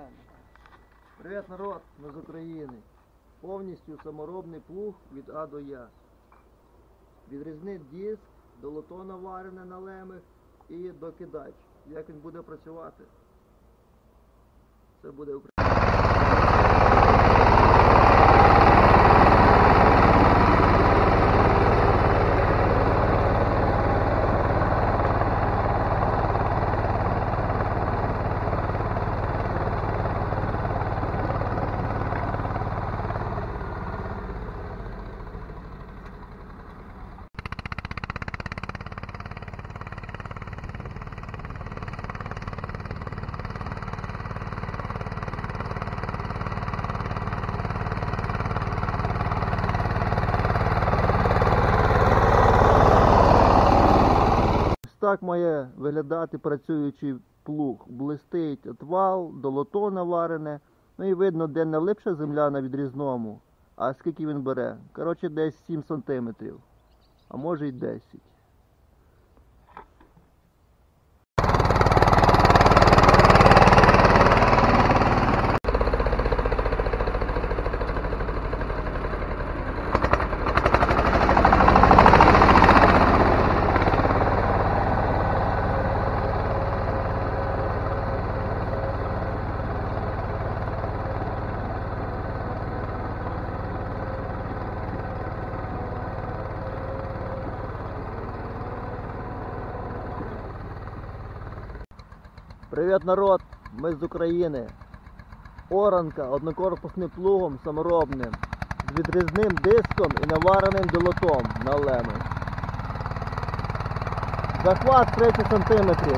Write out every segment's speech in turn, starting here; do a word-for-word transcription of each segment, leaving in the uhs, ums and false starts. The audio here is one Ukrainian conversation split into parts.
Привіт, народ, ми з України. Повністю саморобний плуг від А до Я. Відрізний диск, долото наварене на лемех і докидач. Як він буде працювати? Це буде Україна. Так має виглядати працюючий плуг. Блистить отвал, долото наварене. Ну і видно, де не липша земля на відрізному, а скільки він бере. Коротше, десь сім сантиметрів, а може й десять. Привіт, народ! Ми з України. Оранка однокорпусним плугом саморобним, з відрізним диском і навареним долотом на лемех. Захват тридцять сантиметрів.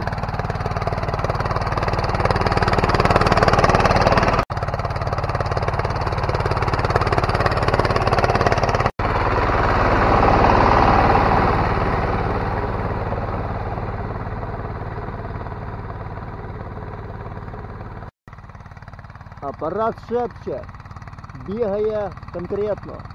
Апарат шепче, бігає конкретно.